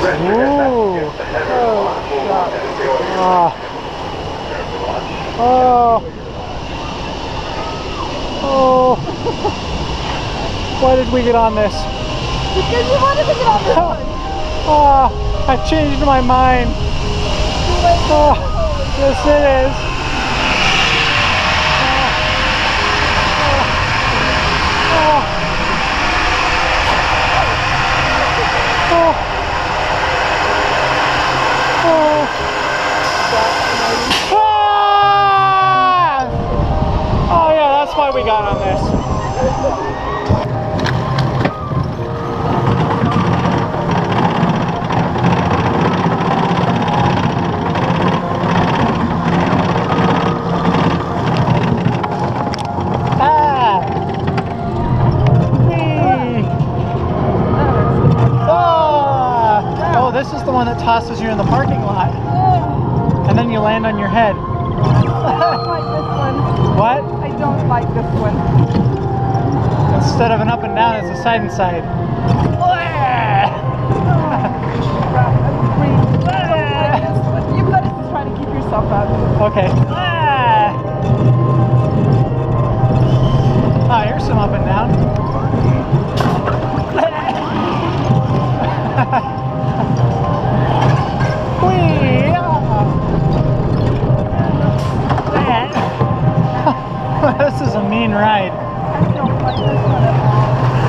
Ooh. Oh. Oh. Oh. Why did we get on this? Because you wanted to get on this one. Oh, I changed my mind. Oh, yes it is. Oh. Oh. Oh. Oh yeah, that's why we got on this. Oh, this is the one that tosses you in the parking lot. And then you land on your head. I don't like this one. What? I don't like this one. Instead of an up and down, it's a side and side. You've got to try to keep yourself up. Okay. Ah, here's some up and down. This is a mean ride. I don't like this one at all.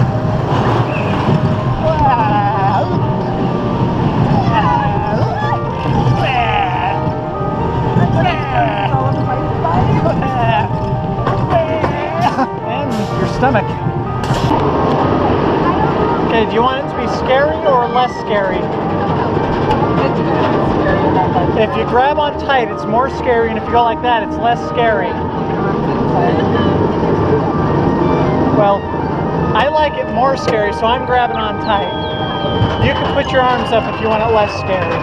And your stomach. Okay, do you want it to be scary or less scary? If you grab on tight, it's more scary, and if you go like that, it's less scary. Well, I like it more scary, so I'm grabbing on tight. You can put your arms up if you want it less scary.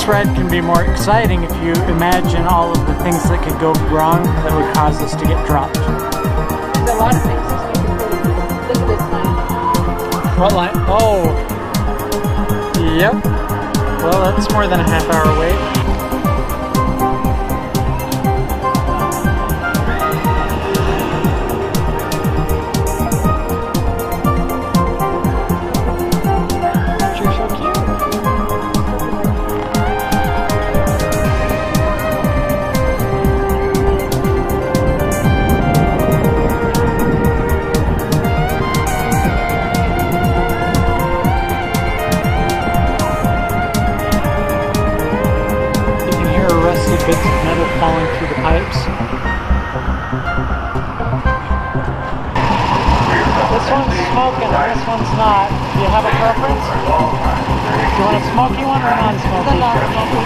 thread can be more exciting if you imagine all of the things that could go wrong that would cause us to get dropped. There's a lot of things you can put. Look at this line. What line? Oh. Yep. Well, that's more than a half-hour wait. You're so cute. Bits of metal falling through the pipes. This one's smoking, this one's not. Do you have a preference? Do you want a smoky one or a non-smoky? The non-smoky.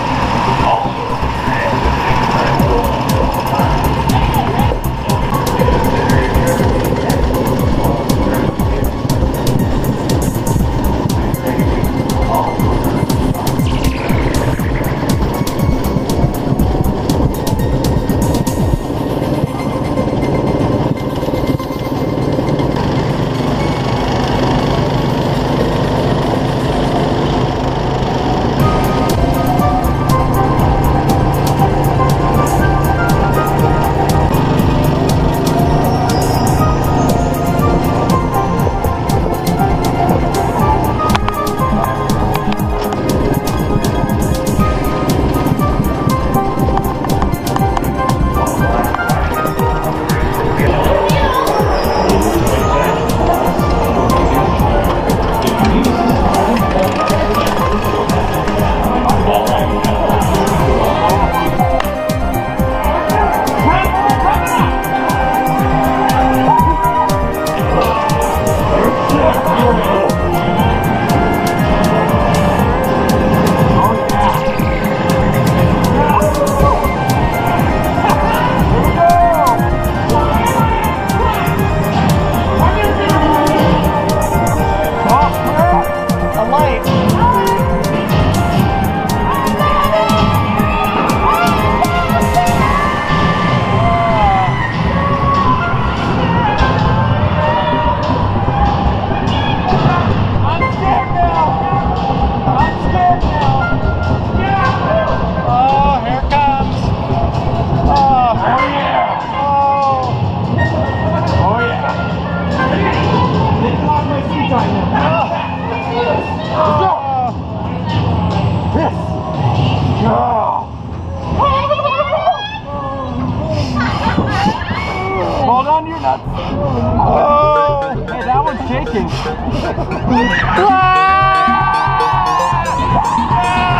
Hold on to your nuts. Oh, hey, that one's shaking.